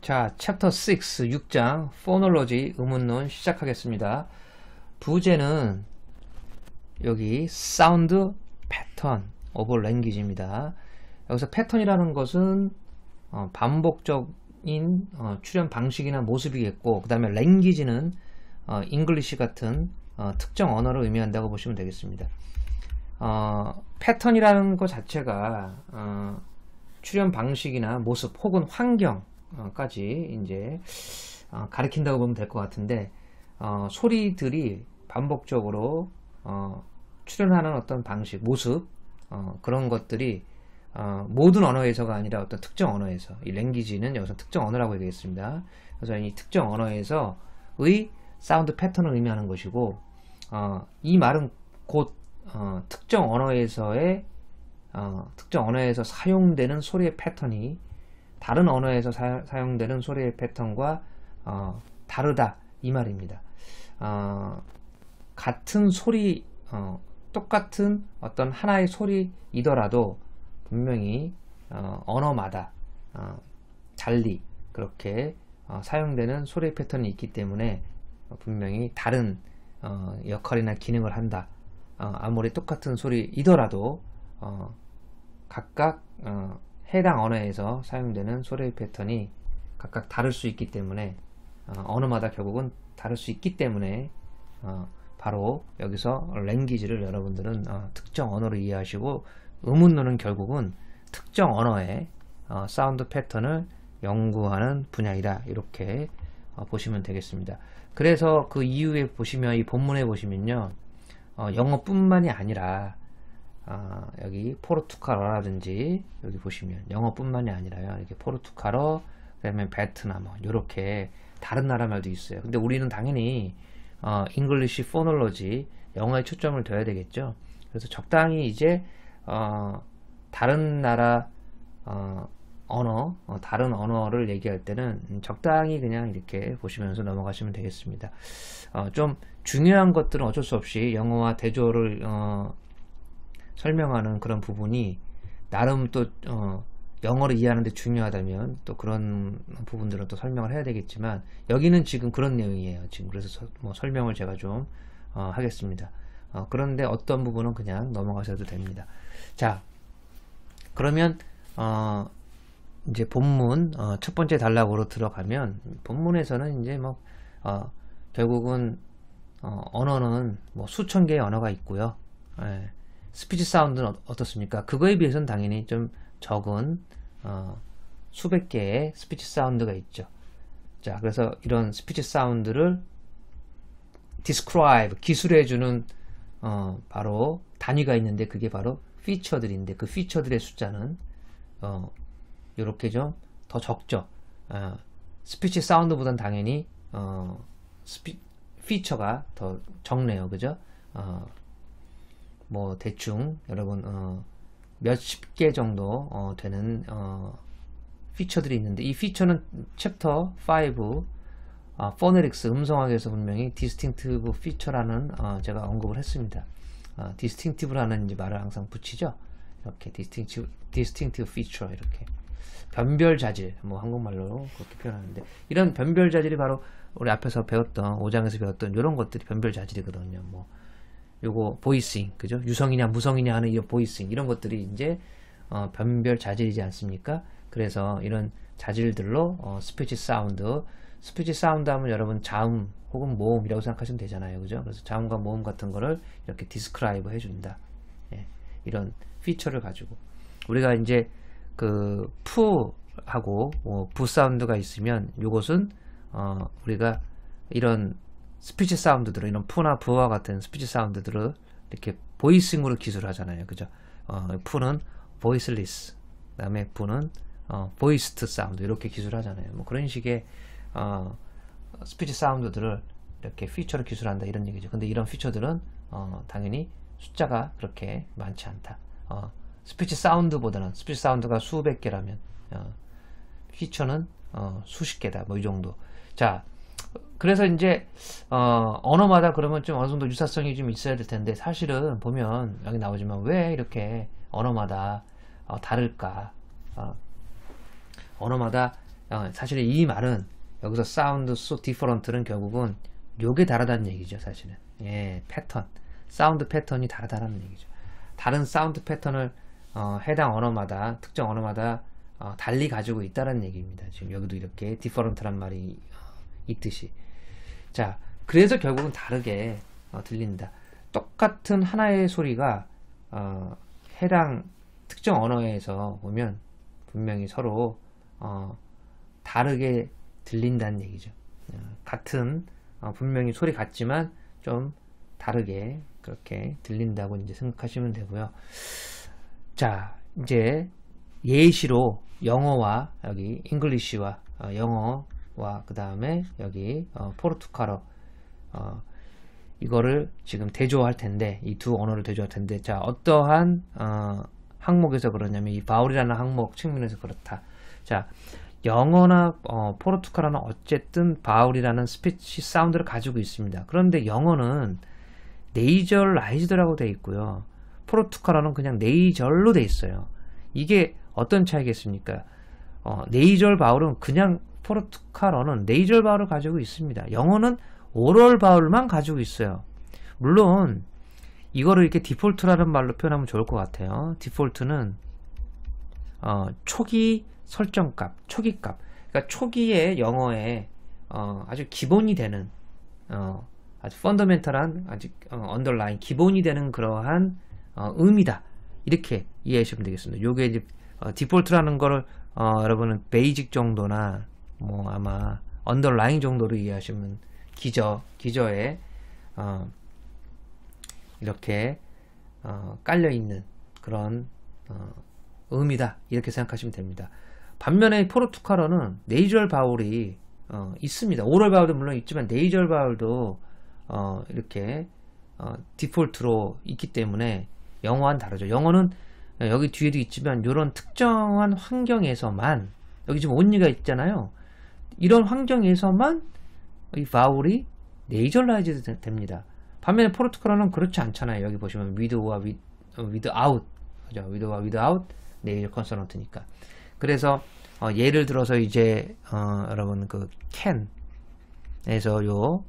자, 챕터 6장 포놀로지 의문론 시작하겠습니다. 부제는 여기 사운드 패턴 오브 랭귀지입니다. 여기서 패턴이라는 것은 반복적인 출현 방식이나 모습이겠고, 그 다음에 랭귀지는 잉글리시 같은 특정 언어를 의미한다고 보시면 되겠습니다. 패턴이라는 것 자체가 출현 방식이나 모습 혹은 환경까지 이제 가리킨다고 보면 될 것 같은데, 소리들이 반복적으로 출현하는 어떤 방식, 모습, 그런 것들이 모든 언어에서가 아니라 어떤 특정 언어에서, 이 랭귀지는 여기서 특정 언어라고 얘기했습니다. 그래서 이 특정 언어에서의 사운드 패턴을 의미하는 것이고, 이 말은 곧 특정 언어에서의 특정 언어에서 사용되는 소리의 패턴이 다른 언어에서 사용되는 소리의 패턴과 다르다, 이 말입니다. 같은 소리, 똑같은 어떤 하나의 소리이더라도 분명히 언어마다 달리 그렇게 사용되는 소리의 패턴이 있기 때문에 분명히 다른 역할이나 기능을 한다. 아무리 똑같은 소리이더라도 각각 해당 언어에서 사용되는 소리의 패턴이 각각 다를 수 있기 때문에, 언어마다 결국은 다를 수 있기 때문에 바로 여기서 랭귀지를 여러분들은 특정 언어로 이해하시고, 의문론은 결국은 특정 언어의 사운드 패턴을 연구하는 분야이다, 이렇게 보시면 되겠습니다. 그래서 그 이후에 보시면, 이 본문에 보시면요, 영어뿐만이 아니라 여기 포르투갈어라든지, 여기 보시면 영어뿐만이 아니라요, 이렇게 포르투갈어, 그다음에 베트남어, 이렇게 다른 나라 말도 있어요. 근데 우리는 당연히 잉글리시 포놀로지, 영어에 초점을 둬야 되겠죠. 그래서 적당히 이제 다른 나라 언어, 다른 언어를 얘기할 때는 적당히 그냥 이렇게 보시면서 넘어가시면 되겠습니다. 좀 중요한 것들은 어쩔 수 없이 영어와 대조를 설명하는 그런 부분이 나름 또 영어를 이해하는 데 중요하다면 또 그런 부분들은 또 설명을 해야 되겠지만, 여기는 지금 그런 내용이에요. 지금 그래서 뭐 설명을 제가 좀 하겠습니다. 그런데 어떤 부분은 그냥 넘어가셔도 됩니다. 자, 그러면 이제 본문 첫 번째 단락으로 들어가면, 본문에서는 이제 뭐 결국은 언어는 뭐 수천 개의 언어가 있고요. 스피치 사운드는 어떻습니까? 그거에 비해서는 당연히 좀 적은 수백 개의 스피치 사운드가 있죠. 자, 그래서 이런 스피치 사운드를 describe, 기술해주는 바로 단위가 있는데, 그게 바로 피처들인데, 그 피처들의 숫자는 이렇게 좀 더 적죠. 스피치 사운드보다는 당연히 피처가 더 적네요. 그죠? 뭐 대충 여러분 몇십 개 정도 되는 피처들이 있는데, 이 피처는 챕터 5 포네릭스 음성학에서 분명히 디스팅티브 피처라는 제가 언급을 했습니다. 디스팅티브라는 이제 말을 항상 붙이죠. 이렇게 디스팅티브 피처, 이렇게 변별 자질, 뭐 한국말로 그렇게 표현하는데, 이런 변별 자질이 바로 우리 앞에서 배웠던 5장에서 배웠던 이런 것들이 변별 자질이거든요. 뭐 요거 보이싱, 그죠? 유성이냐 무성이냐 하는 이 보이싱, 이런 것들이 이제 변별 자질이지 않습니까? 그래서 이런 자질들로 스피치 사운드 하면 여러분 자음 혹은 모음이라고 생각하시면 되잖아요. 그죠? 그래서 자음과 모음 같은 거를 이렇게 디스크라이브 해준다. 예, 이런 피처를 가지고 우리가 이제 그 푸하고 부 사운드가 있으면, 요것은 우리가 이런 스피치 사운드들을, 이런 푸나 부와 같은 스피치 사운드들을 이렇게 보이싱으로 기술하잖아요. 그죠? 푸는 voiceless, 그 다음에 부는 voiced 사운드, 이렇게 기술하잖아요. 뭐 그런 식의 스피치 사운드들을 이렇게 피처를 기술한다, 이런 얘기죠. 근데 이런 피처들은 당연히 숫자가 그렇게 많지 않다. 스피치 사운드보다는, 스피치 사운드가 수백 개라면 피처는 수십 개다, 뭐 이 정도. 자, 그래서 이제 언어마다 그러면 좀 어느 정도 유사성이 좀 있어야 될 텐데, 사실은 보면 여기 나오지만 왜 이렇게 언어마다 다를까? 언어마다 사실은 이 말은 여기서 사운드 so different는 결국은 요게 다르다는 얘기죠. 사실은 예, 패턴, 사운드 패턴이 다르다는 얘기죠. 다른 사운드 패턴을 해당 언어마다, 특정 언어마다 달리 가지고 있다는 얘기입니다. 지금 여기도 이렇게 different란 말이 있듯이. 자, 그래서 결국은 다르게 들린다. 똑같은 하나의 소리가 해당 특정 언어에서 보면 분명히 서로 다르게 들린다는 얘기죠. 같은 분명히 소리 같지만 좀 다르게 그렇게 들린다고 이제 생각하시면 되고요. 자, 이제 예시로 영어와 여기 잉글리시와 영어와 그 다음에 여기 포르투갈어 이거를 지금 대조할 텐데, 이 두 언어를 대조할 텐데, 자, 어떠한 항목에서 그러냐면 이 바울이라는 항목 측면에서 그렇다. 자, 영어나 포르투갈어는 어쨌든 바울이라는 스피치 사운드를 가지고 있습니다. 그런데 영어는 네이절라이즈드라고 되어 있고요. 포르투갈어는 그냥 네이절로 되어 있어요. 이게 어떤 차이겠습니까? 네이절 바울은 그냥, 포르투갈어는 네이절 바울을 가지고 있습니다. 영어는 오럴 바울만 가지고 있어요. 물론 이거를 이렇게 디폴트라는 말로 표현하면 좋을 것 같아요. 디폴트는 초기 설정값, 초기값. 그러니까 초기의 영어에 아주 기본이 되는 아주 펀더멘탈한, 아직 언더라인 기본이 되는 그러한 의미다. 이렇게 이해하시면 되겠습니다. 요게 이제 디폴트라는 거를 여러분은 베이직 정도나 뭐 아마 언더라인 정도로 이해하시면, 기저에 이렇게 깔려 있는 그런 의미다, 이렇게 생각하시면 됩니다. 반면에 포르투갈어는 네이절 바울이 있습니다. 오럴 바울도 물론 있지만 네이절 바울도 이렇게 디폴트로 있기 때문에 영어와는 다르죠. 영어는 여기 뒤에도 있지만 이런 특정한 환경에서만, 여기 지금 only가 있잖아요. 이런 환경에서만 이 바울이 네이절라이즈 됩니다. 반면에 포르투갈어는 그렇지 않잖아요. 여기 보시면 with와 without, 그죠? with와 without 네이절 컨소넌트니까. 그래서 예를 들어서 이제 여러분 그 can에서 요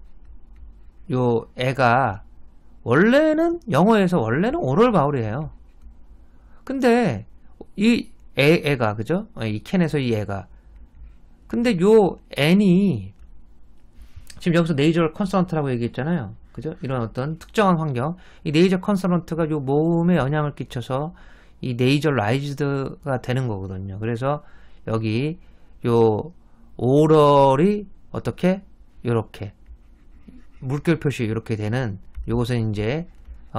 애가 원래는 영어에서 원래는 오럴 바울이에요. 근데 이 애가, 그죠? 이 can에서 이 애가, 근데 요 n이 지금 여기서 네이절 컨소넌트라고 얘기했잖아요. 그죠? 이런 어떤 특정한 환경, 이 네이절 컨소넌트가 요 모음에 영향을 끼쳐서 이 네이절라이즈드가 되는 거거든요. 그래서 여기 요 오럴이 어떻게 요렇게 물결 표시 이렇게 되는, 요것은 이제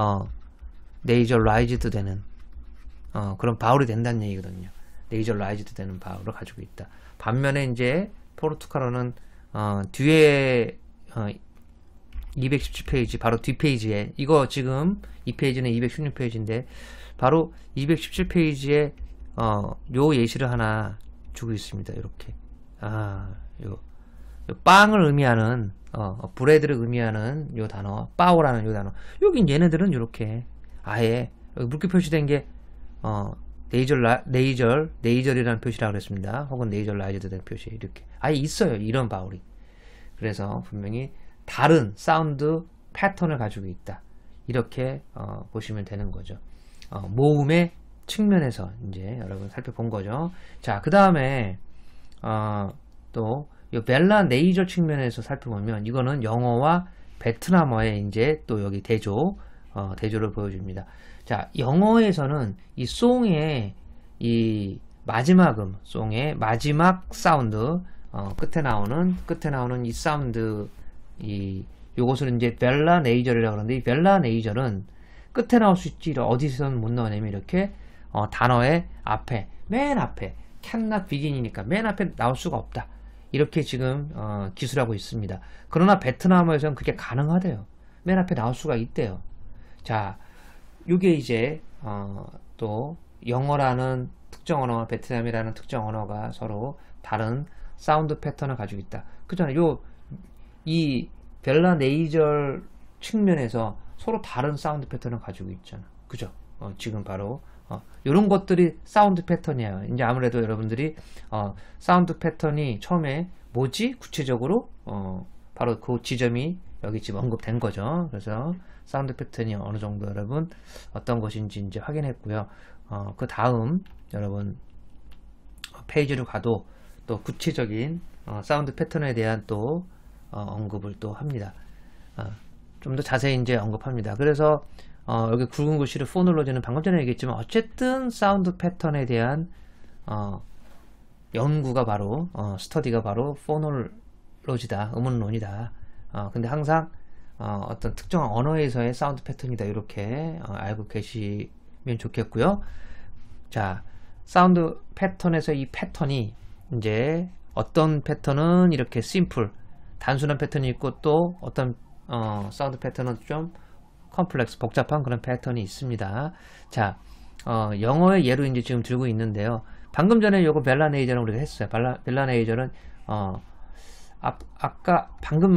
네이절라이즈드 되는 그런 바울이 된다는 얘기거든요. 네이절라이즈드 되는 바울을 가지고 있다. 반면에 이제 포르투갈어는 뒤에 217페이지 바로 뒷페이지에, 이거 지금 이 페이지는 216페이지인데 바로 217페이지에 요 예시를 하나 주고 있습니다. 이렇게 요 빵을 의미하는 브레드를 의미하는 요 단어, 빠오라는 요 단어, 여긴 얘네들은 이렇게 아예 물결 표시된 게 네이절이라는 표시라고 그랬습니다. 혹은 네이절라이즈드 된 표시, 이렇게 아예 있어요. 이런 바울이. 그래서 분명히 다른 사운드 패턴을 가지고 있다. 이렇게 보시면 되는 거죠. 모음의 측면에서 이제 여러분 살펴본 거죠. 자, 그 다음에 또 이 벨라 네이저 측면에서 살펴보면 이거는 영어와 베트남어의 이제 또 여기 대조를 보여줍니다. 자, 영어에서는 이 송의 이 마지막음, 송의 마지막 사운드, 끝에 나오는 이 사운드, 요것을 이제 벨라 네이절이라고 하는데, 이 벨라 네이절은 끝에 나올 수 있지 어디서는 못 나오냐면 이렇게 단어의 앞에, 맨 앞에, cannot begin이니까 맨 앞에 나올 수가 없다. 이렇게 지금 기술하고 있습니다. 그러나 베트남어에서는 그게 가능하대요. 맨 앞에 나올 수가 있대요. 자, 이게 이제 또 영어라는 특정 언어와 베트남이라는 특정 언어가 서로 다른 사운드 패턴을 가지고 있다. 그잖아요. 이 벨라 네이절 측면에서 서로 다른 사운드 패턴을 가지고 있잖아. 그죠? 지금 바로 이런 것들이 사운드 패턴이에요. 이제 아무래도 여러분들이 사운드 패턴이 처음에 뭐지? 구체적으로 바로 그 지점이 여기 지금 언급된 거죠. 그래서 사운드 패턴이 어느 정도 여러분 어떤 것인지 이제 확인했고요. 그 다음 여러분 페이지로 가도 또 구체적인 사운드 패턴에 대한 또 언급을 또 합니다. 좀 더 자세히 이제 언급합니다. 그래서 여기 굵은 글씨로 포놀로지는 방금 전에 얘기했지만 어쨌든 사운드 패턴에 대한 연구가 바로 스터디가 바로 포놀로지다, 음운론이다. 근데 항상 어떤 특정한 언어에서의 사운드 패턴이다, 이렇게 알고 계시면 좋겠고요. 자, 사운드 패턴에서 이 패턴이 이제 어떤 패턴은 이렇게 심플 단순한 패턴이 있고, 또 어떤 사운드 패턴은 좀 컴플렉스 복잡한 그런 패턴이 있습니다. 자, 영어의 예로 이제 지금 들고 있는데요. 방금 전에 요거 벨라네이저는 우리가 했어요. 벨라네이저는 아까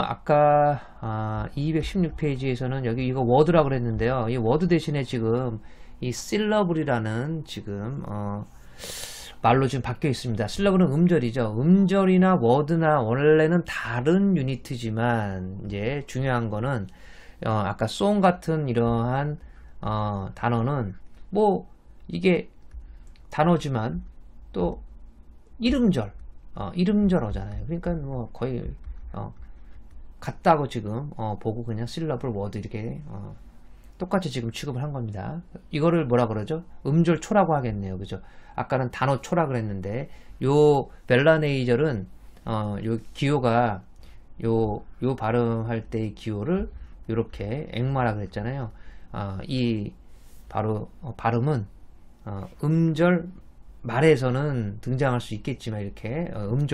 216페이지에서는 여기 이거 워드라고 그랬는데요. 이 워드 대신에 지금 이 실러블이라는 지금 말로 지금 바뀌어 있습니다. 실러블은 음절이죠. 음절이나 워드나 원래는 다른 유니트지만 이제 중요한 거는 아까 송 같은 이러한 단어는 뭐 이게 단어지만 또 이름절 이름절어잖아요. 그러니까 뭐 거의 같다고 지금 보고 그냥 실러블 워드 이렇게 똑같이 지금 취급을 한 겁니다. 이거를 뭐라 그러죠? 음절초라고 하겠네요. 그죠? 아까는 단어초라 그랬는데 요 벨라네이절은 요 기호가 요 발음할 때의 기호를 이렇게 앵마라 그랬잖아요. 이 바로 발음은 음절 말에서는 등장할 수 있겠지만 이렇게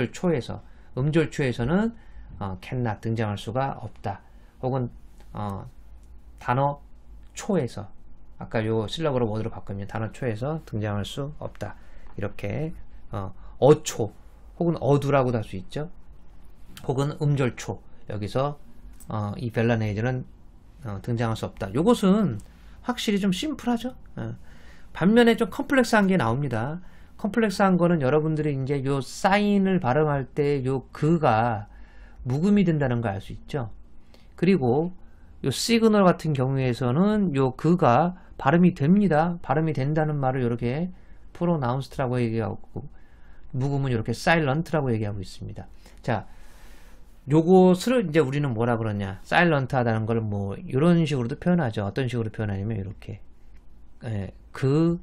음절초에서는 cannot 등장할 수가 없다. 혹은 단어 초에서 아까 요 실러블로 워드로 바꾸면 단어 초에서 등장할 수 없다. 이렇게 어초 혹은 어두라고도 할 수 있죠. 혹은 음절초 여기서 이 벨라네이저는 등장할 수 없다. 요것은 확실히 좀 심플하죠. 반면에 좀 컴플렉스한 게 나옵니다. 컴플렉스한 거는 여러분들이 이제 요 사인을 발음할 때 요 그가 묵음이 된다는 걸 알 수 있죠. 그리고 요 시그널 같은 경우에서는 요 그가 발음이 됩니다. 발음이 된다는 말을 이렇게 프로나운스드라고 얘기하고, 묵음은 이렇게 사일런트라고 얘기하고 있습니다. 자, 요것을 이제 우리는 뭐라 그러냐, 사일런트 하다는 걸 뭐 이런 식으로도 표현하죠. 어떤 식으로 표현하냐면 이렇게 그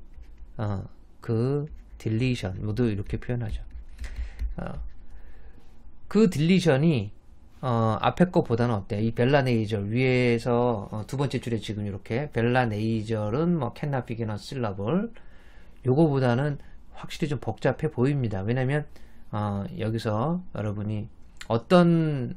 딜리션 모두 이렇게 표현하죠. 그 딜리션이 앞에 거보다는 어때요? 이 벨라네이절 위에서 두 번째 줄에 지금 이렇게 벨라네이절은 뭐 cannot begin a syllable, 요거보다는 확실히 좀 복잡해 보입니다. 왜냐면 여기서 여러분이 어떤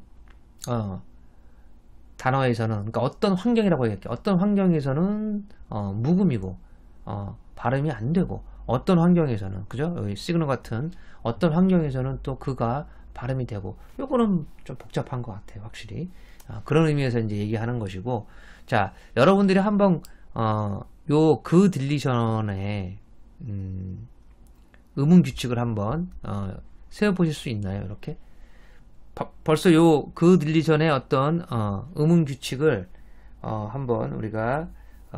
단어에서는, 그러니까 어떤 환경이라고 얘기할게요. 어떤 환경에서는 묵음이고 발음이 안 되고, 어떤 환경에서는, 그죠? 여기 시그널 같은 어떤 환경에서는 또 그가 발음이 되고, 요거는 좀 복잡한 것 같아요. 확실히 그런 의미에서 이제 얘기하는 것이고. 자, 여러분들이 한번 요 그 딜리션의 음운 규칙을 한번 세워보실 수 있나요? 이렇게 벌써 요 그 딜리션의 어떤 음운 규칙을 한번 우리가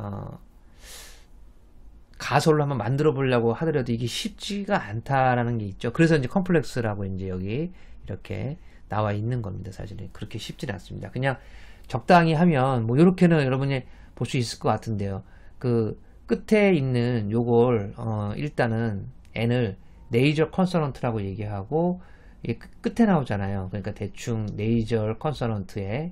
가설로 한번 만들어 보려고 하더라도 이게 쉽지가 않다라는 게 있죠. 그래서 이제 컴플렉스라고 이제 여기 이렇게 나와 있는 겁니다. 사실은 그렇게 쉽지는 않습니다. 그냥 적당히 하면 뭐 이렇게는 여러분이 볼 수 있을 것 같은데요. 그 끝에 있는 요걸 일단은 n을 네이저 컨서넌트라고 얘기하고, 이게 끝에 나오잖아요. 그러니까 대충 네이저 컨서넌트에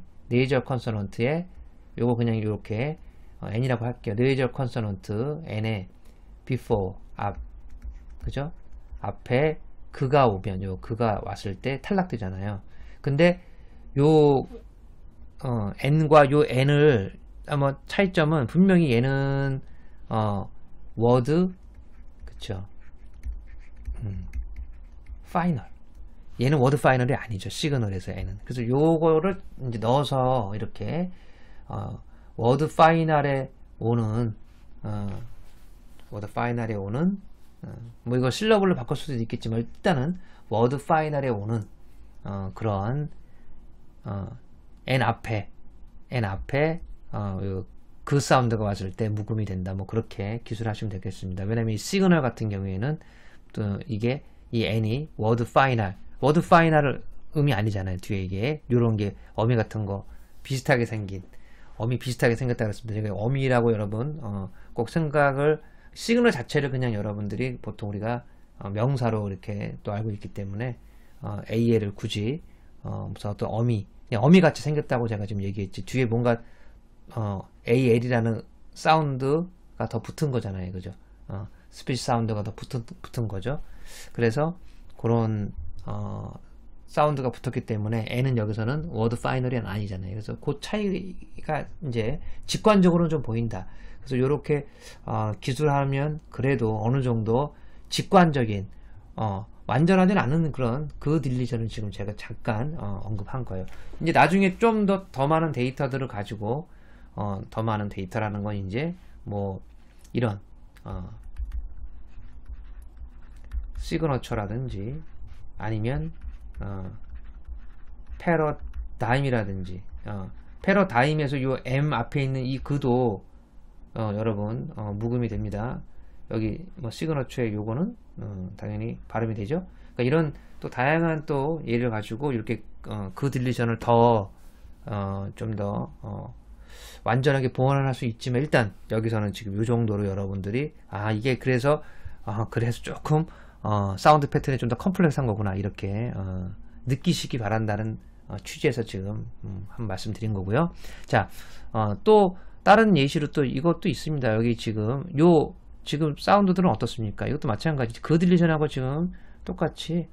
요거 그냥 이렇게 n이라고 할게요. 네이저 컨서넌트 n에 before 앞, 그죠? 앞에 그가 오면, 요 그가 왔을 때 탈락되잖아요. 근데 요 n과 요 n을 아마 차이점은 분명히 얘는 워드, 그쵸? 파이널, 얘는 워드 파이널이 아니죠. 시그널에서 n은. 그래서 요거를 이제 넣어서 이렇게 워드 파이널에 오는 워드 파이널에 오는 뭐 이거 실러블로 바꿀 수도 있겠지만 일단은 워드 파이널에 오는 그런 n 앞에 그 사운드가 왔을 때 묵음이 된다. 뭐 그렇게 기술하시면 되겠습니다. 왜냐면 이 시그널 같은 경우에는 또 이게 이 n이 워드 파이널 음이 아니잖아요. 뒤에 이게 요런 게 어미 같은 거 비슷하게 생긴 어미 비슷하게 생겼다 그랬습니다. 제가 어미라고 여러분 꼭 생각을 시그널 자체를 그냥 여러분들이 보통 우리가 명사로 이렇게 또 알고 있기 때문에 AL을 굳이 무슨 어떤 어미 그냥 어미 같이 생겼다고 제가 지금 얘기했지 뒤에 뭔가 AL이라는 사운드가 더 붙은 거잖아요. 그죠? 스피치 사운드가 더 붙은 거죠. 그래서 그런 사운드가 붙었기 때문에 N은 여기서는 워드 파이널이 아니잖아요. 그래서 그 차이가 이제 직관적으로는 좀 보인다. 그래서 이렇게 기술하면 그래도 어느 정도 직관적인 완전하진 않은 그런 그 딜리션을 지금 제가 잠깐 언급한 거예요. 이제 나중에 좀 더 많은 데이터들을 가지고 더 많은 데이터라는 건 이제 뭐 이런 시그너처라든지 아니면 패러다임이라든지 패러다임에서 요 M 앞에 있는 이 그도 여러분 묵음이 됩니다. 여기 뭐 시그너처의 요거는 당연히 발음이 되죠. 그러니까 이런 또 다양한 또 예를 가지고 이렇게 그 딜리션을 더 좀 더 완전하게 보완할 수 있지만 일단 여기서는 지금 요 정도로 여러분들이 이게 그래서 조금 사운드 패턴이 좀 더 컴플렉스한 거구나 이렇게 느끼시기 바란다는 취지에서 지금 한 말씀 드린 거고요. 자, 또 다른 예시로 또 이것도 있습니다. 여기 지금 지금 사운드들은 어떻습니까? 이것도 마찬가지. 그 딜리션하고 지금 똑같이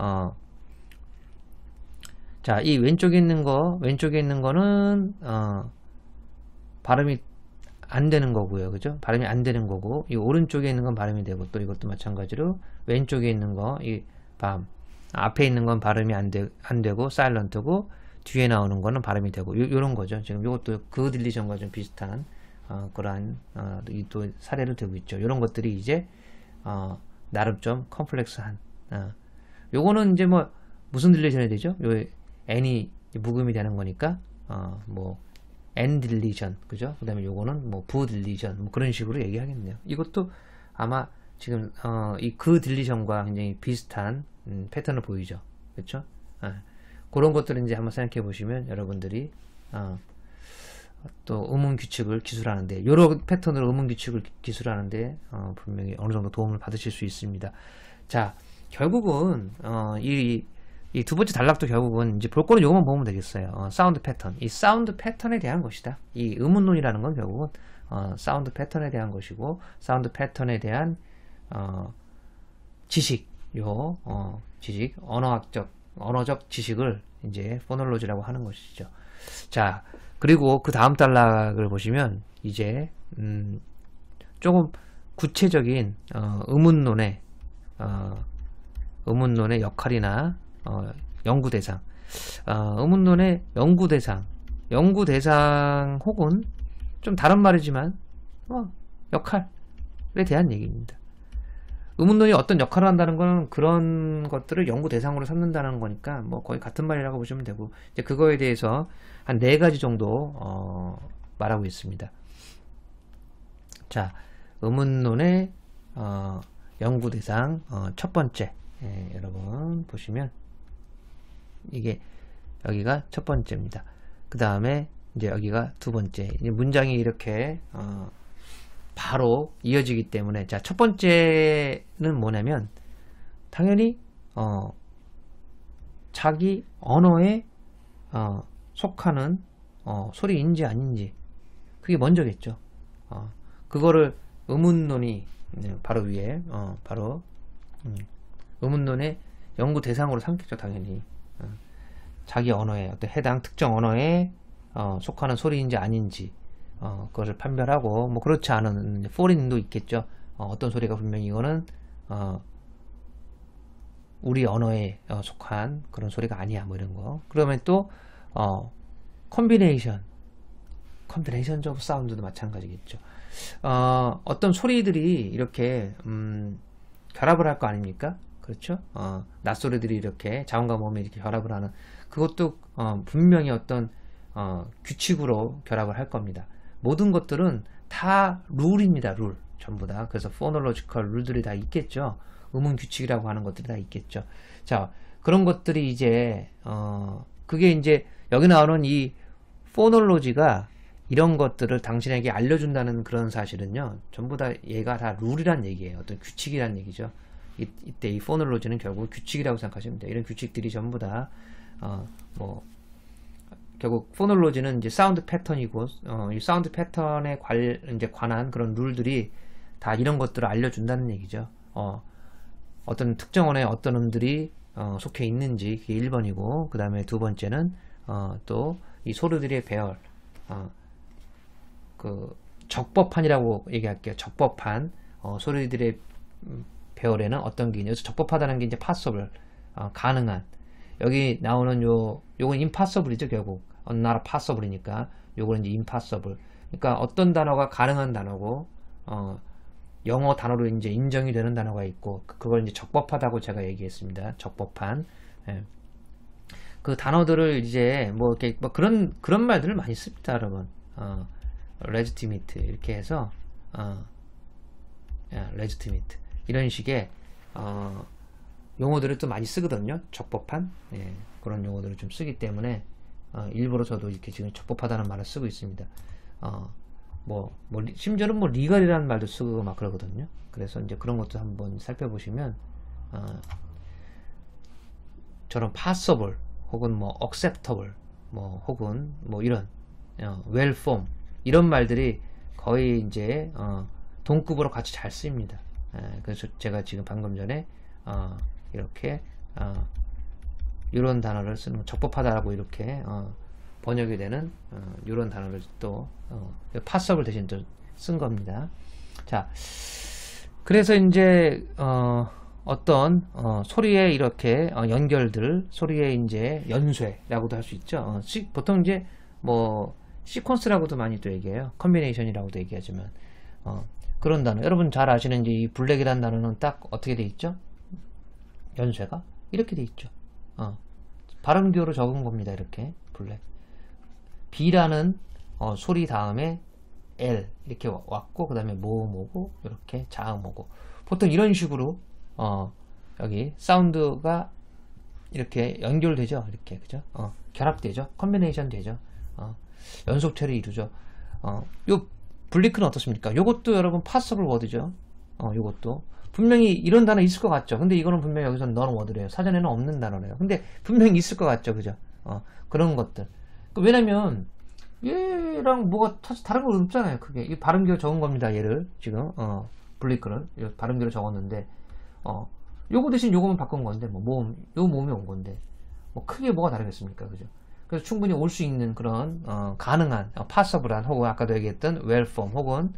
자, 이 왼쪽에 있는 거는 발음이 안 되는 거고요. 그죠? 발음이 안 되는 거고, 이 오른쪽에 있는 건 발음이 되고, 또 이것도 마찬가지로 왼쪽에 있는 거, 앞에 있는 건 발음이 안 되고, 사일런트고, 뒤에 나오는 거는 발음이 되고, 요런 거죠. 지금 이것도 그 딜리션과 좀 비슷한, 그러한, 또 사례를 들고 있죠. 요런 것들이 이제, 나름 좀 컴플렉스한, 요거는 이제 뭐, 무슨 딜리션이 되죠? 요, N이 묵음이 되는 거니까, N 딜리션, 그죠? 그 다음에 요거는 뭐 부 딜리션, 뭐 그런 식으로 얘기하겠네요. 이것도 아마 지금 이 그 딜리션과 굉장히 비슷한 패턴을 보이죠, 그렇죠? 그런 것들을 이제 한번 생각해 보시면 여러분들이 또 음운 규칙을 기술하는데 요런 패턴으로 음운 규칙을 기술하는데 분명히 어느 정도 도움을 받으실 수 있습니다. 자, 결국은 이 두 번째 단락도 결국은 이제 볼 거는 요것만 보면 되겠어요. 사운드 패턴. 이 사운드 패턴에 대한 것이다. 이 음운론이라는 건 결국은 사운드 패턴에 대한 것이고, 사운드 패턴에 대한 지식, 지식, 언어적 지식을 이제 포놀로지라고 하는 것이죠. 자, 그리고 그 다음 단락을 보시면 이제 조금 구체적인 음운론의 역할이나 연구대상, 음운론의 연구대상 혹은 좀 다른 말이지만 역할에 대한 얘기입니다. 음운론이 어떤 역할을 한다는 건 그런 것들을 연구대상으로 삼는다는 거니까 뭐 거의 같은 말이라고 보시면 되고, 이제 그거에 대해서 한 4가지 정도 말하고 있습니다. 자, 음운론의 연구대상 첫 번째, 여러분 보시면 이게 여기가 첫 번째입니다. 그 다음에 이제 여기가 두 번째. 이제 문장이 이렇게 바로 이어지기 때문에, 자, 첫 번째는 뭐냐면 당연히 자기 언어에 속하는 소리인지 아닌지, 그게 먼저겠죠. 그거를 음운론이 바로 위에 음운론의 연구 대상으로 삼겠죠. 당연히 자기 언어에 어떤 해당 특정 언어에 속하는 소리인지 아닌지 그것을 판별하고, 뭐 그렇지 않은 포린도 있겠죠. 어떤 소리가 분명히 이거는 우리 언어에 속한 그런 소리가 아니야, 뭐 이런 거. 그러면 또 컨비네이션적 사운드도 마찬가지겠죠. 어떤 소리들이 이렇게 결합을 할 거 아닙니까? 그렇죠? 낫소리들이 이렇게 자음과 모음이 이렇게 결합을 하는 그것도 분명히 어떤 규칙으로 결합을 할 겁니다. 모든 것들은 다 룰입니다. 룰 전부 다. 그래서 포놀로지컬 룰들이 다 있겠죠. 음운 규칙이라고 하는 것들이 다 있겠죠. 자, 그런 것들이 이제 그게 이제 여기 나오는 이 포놀로지가 이런 것들을 당신에게 알려준다는 그런 사실은요, 전부 다 얘가 다 룰이란 얘기예요. 어떤 규칙이란 얘기죠. 이때 이 포놀로지는 결국 규칙이라고 생각하시면 돼요. 이런 규칙들이 전부 다 결국 포놀로지는 이제 사운드 패턴이고, 이 사운드 패턴에 이제 관한 그런 룰들이 다 이런 것들을 알려준다는 얘기죠. 어떤 특정 언어에 어떤 음들이 속해 있는지 그게 1번이고, 그 다음에 두 번째는 또 이 소리들의 배열, 그 적법한이라고 얘기할게요. 적법한 소리들의 배열에는 어떤 게 있냐. 그래서 적법하다는 게 이제 possible, 가능한. 여기 나오는 요건 impossible이죠. 결국 not possible이니까 요거는 이제 impossible. 그러니까 어떤 단어가 가능한 단어고 영어 단어로 이제 인정이 되는 단어가 있고, 그걸 이제 적법하다고 제가 얘기했습니다. 적법한. 예. 그 단어들을 이제 뭐 이렇게 뭐 그런 말들을 많이 씁니다, 여러분. legitimate 이렇게 해서 legitimate 이런 식의 용어들을 또 많이 쓰거든요. 적법한, 예, 그런 용어들을 좀 쓰기 때문에 일부러 저도 이렇게 지금 적법하다는 말을 쓰고 있습니다. 심지어는 뭐 리걸이라는 말도 쓰고 막 그러거든요. 그래서 이제 그런 것도 한번 살펴보시면 저런 possible 혹은 뭐 acceptable 혹은 뭐 이런 well formed 이런 말들이 거의 이제 동급으로 같이 잘 쓰입니다. 그래서 제가 지금 방금 전에 이렇게 이런 단어를 쓰는 적법하다라고 이렇게 번역이 되는 이런 단어를 또 possible 대신 또 쓴 겁니다. 자, 그래서 이제 어떤 소리의 이렇게 연결들, 소리의 이제 연쇄라고도 할 수 있죠. 보통 이제 뭐 시퀀스라고도 많이 또 얘기해요. 컨비네이션이라고도 얘기하지만 그런 단어, 여러분 잘 아시는 이 블랙이라는 단어는 딱 어떻게 돼 있죠? 연쇄가 이렇게 돼 있죠. 발음기호로 적은 겁니다. 이렇게 블랙. B라는 소리 다음에 L 이렇게 왔고, 그 다음에 모음 오고, 이렇게 자음 오고, 보통 이런 식으로 여기 사운드가 이렇게 연결되죠. 이렇게, 그죠? 결합되죠. 컨비네이션 되죠. 연속체를 이루죠. 요 블리크는 어떻습니까? 요것도 여러분 파서블 워드죠. 요것도 분명히 이런 단어 있을 것 같죠. 근데 이거는 분명히 여기서는 너는 워드래요. 사전에는 없는 단어래요. 근데 분명히 있을 것 같죠. 그죠? 그런 것들. 왜냐면 얘랑 뭐가 다른 거 없잖아요. 크게. 이 발음기로 적은 겁니다. 얘를 지금 블리크는 발음기로 적었는데 요거 대신 요거만 바꾼 건데 뭐 모음, 요 모음이 온 건데 뭐 크게 뭐가 다르겠습니까? 그죠? 그래서 충분히 올 수 있는 그런 가능한 possible한 혹은 아까도 얘기했던 well formed 혹은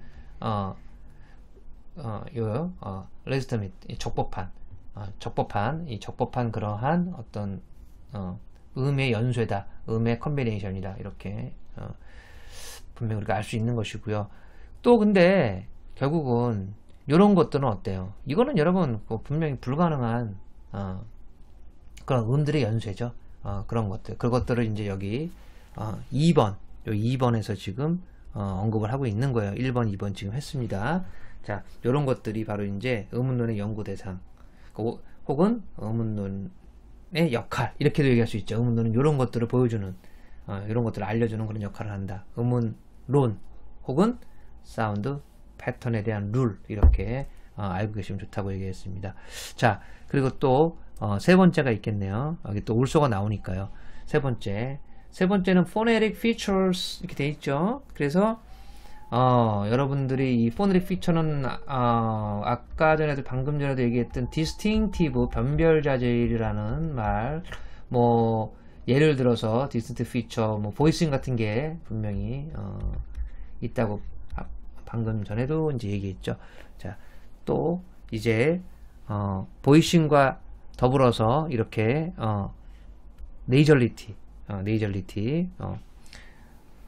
legitimate 적법한 이 적법한 그러한 어떤 음의 연쇄다, 음의 컨비네이션이다, 이렇게 분명히 우리가 알 수 있는 것이고요. 또 근데 결국은 이런 것들은 어때요? 이거는 여러분 분명히 불가능한 그런 음들의 연쇄죠. 그런 것들, 그것들을 이제 여기 2번, 요 2번에서 지금 언급을 하고 있는 거예요. 1번, 2번 지금 했습니다. 자, 요런 것들이 바로 이제 의문론의 연구 대상, 혹은 의문론의 역할, 이렇게도 얘기할 수 있죠. 의문론은 요런 것들을 보여주는, 요런 것들을 알려주는 그런 역할을 한다. 의문론, 혹은 사운드 패턴에 대한 룰, 이렇게 알고 계시면 좋다고 얘기했습니다. 자, 그리고 또 세 번째가 있겠네요. 여기 또 올소가 나오니까요. 세 번째는 phonetic features 이렇게 돼 있죠. 그래서 여러분들이 이 phonetic feature는 아까 전에도 방금 전에도 얘기했던 distinctive 변별자질이라는 말, 뭐 예를 들어서 distinctive feature, 뭐 보이싱 같은 게 분명히 있다고 방금 전에도 이제 얘기했죠. 자, 또 이제 보이싱과 더불어서 이렇게 네이절리티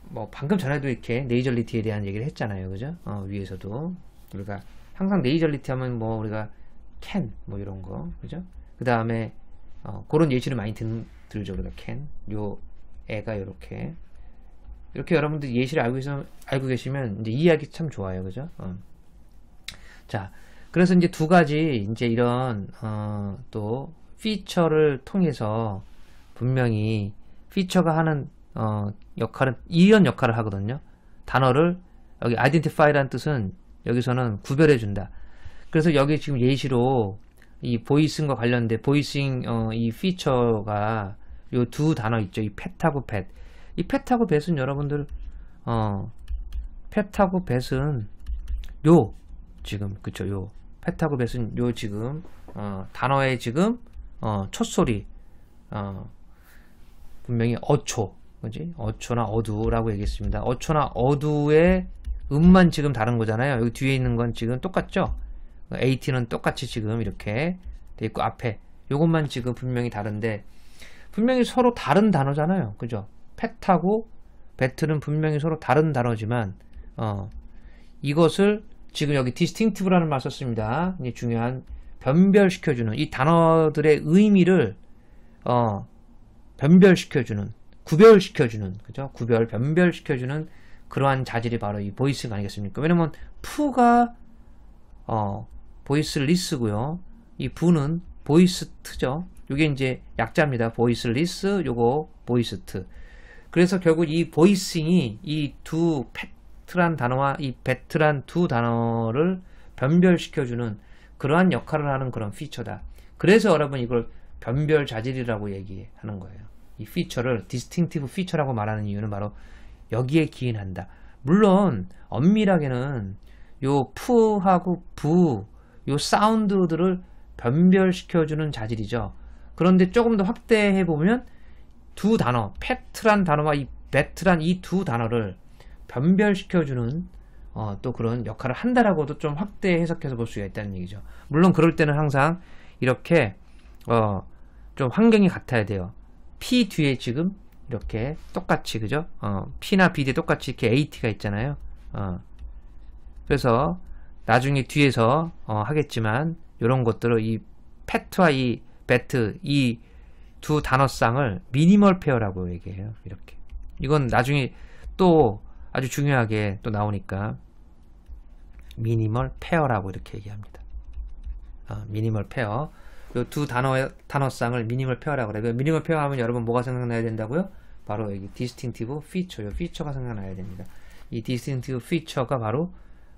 뭐 방금 전에도 이렇게 네이저리티에 대한 얘기를 했잖아요, 그죠? 위에서도 우리가 항상 네이저리티 하면 뭐 우리가 can 뭐 이런 거, 그죠? 그 다음에 그런 예시를 많이 들죠, 그다 can 요 애가 이렇게 여러분들 예시를 알고 계시면 이제 이해하기 참 좋아요, 그죠? 자, 그래서 이제 두 가지 이제 이런 또 피처를 통해서 분명히 피처가 하는 역할은 이런 역할을 하거든요. 단어를 여기 identify라는 뜻은 여기서는 구별해 준다. 그래서 여기 지금 예시로 이 보이싱과 관련된 보이싱 이 피처가 요 두 단어 있죠. 이 pet하고 bet. 이 pet하고 bet은 여러분들 pet하고 bet은 요 지금 그쵸, 요 pet하고 bet은 요 지금 단어의 지금 첫소리 분명히 어초, 그지? 어초나 어두라고 얘기했습니다. 어초나 어두의 음만 지금 다른 거잖아요. 여기 뒤에 있는 건 지금 똑같죠? AT는 똑같이 지금 이렇게 돼 있고 앞에 요것만 지금 분명히 다른데 분명히 서로 다른 단어잖아요. 그죠? pet하고 bet는 분명히 서로 다른 단어지만 이것을 지금 여기 distinctive라는 말 썼습니다. 이제 중요한 변별시켜주는 이 단어들의 의미를 변별시켜주는, 구별시켜주는, 그죠? 변별시켜주는 그러한 자질이 바로 이 보이스가 아니겠습니까? 왜냐면 푸가 보이스리스고요. 이 부는 보이스트죠. 이게 이제 약자입니다. 보이스리스, 요거 보이스트. 그래서 결국 이 보이싱이 이 두 페트란 단어와 이 베트란 두 단어를 변별시켜주는 그러한 역할을 하는 그런 피처다. 그래서 여러분 이걸 변별 자질이라고 얘기하는 거예요. 이 피처를 디스팅티브 피처라고 말하는 이유는 바로 여기에 기인한다. 물론 엄밀하게는 요 푸하고 부, 요 사운드들을 변별시켜주는 자질이죠. 그런데 조금 더 확대해보면 두 단어, 페트란 단어와 이 베트란 이 두 단어를 변별시켜주는 또 그런 역할을 한다라고도 좀 확대 해석해서 볼 수가 있다는 얘기죠. 물론 그럴 때는 항상 이렇게 좀 환경이 같아야 돼요. P 뒤에 지금 이렇게 똑같이, 그죠? P나 B 뒤에 똑같이 이렇게 AT가 있잖아요. 그래서 나중에 뒤에서 하겠지만 이런 것들을 이 pet와 이 bet 이 두 단어쌍을 미니멀 페어라고 얘기해요. 이렇게. 이건 나중에 또 아주 중요하게 또 나오니까 미니멀 페어라고 이렇게 얘기합니다. 미니멀 페어. 이 두 단어쌍을 미니멀 페어라고 그래요. 미니멀 페어 하면 여러분 뭐가 생각나야 된다고요? 바로 여기 디스팅티브 피처, 요 피처가 생각나야 됩니다. 이 디스팅티브 피처가 바로